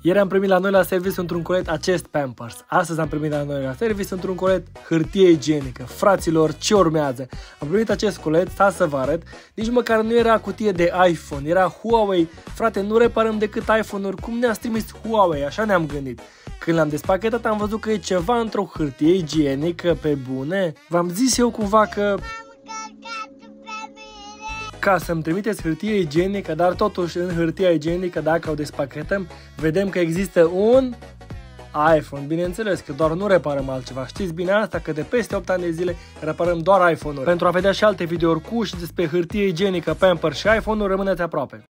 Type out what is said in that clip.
Ieri am primit la noi la serviciu într-un colet acest Pampers. Astăzi am primit la noi la serviciu într-un colet hârtie igienică. Fraților, ce urmează? Am primit acest colet, sta să vă arăt. Nici măcar nu era cutie de iPhone, era Huawei. Frate, nu reparăm decât iPhone-uri. Cum ne-ați trimis Huawei? Așa ne-am gândit. Când l-am despachetat am văzut că e ceva într-o hârtie igienică, pe bune. V-am zis eu cumva că... ca să-mi trimiteți hârtie igienică, dar totuși în hârtia igienică, dacă o despachetăm, vedem că există un iPhone. Bineînțeles că doar nu reparăm altceva. Știți bine asta, că de peste 8 ani de zile reparăm doar iPhone-uri. Pentru a vedea și alte videouri cu și despre hârtie igienică, Pampers și iPhone-uri, rămâneți aproape.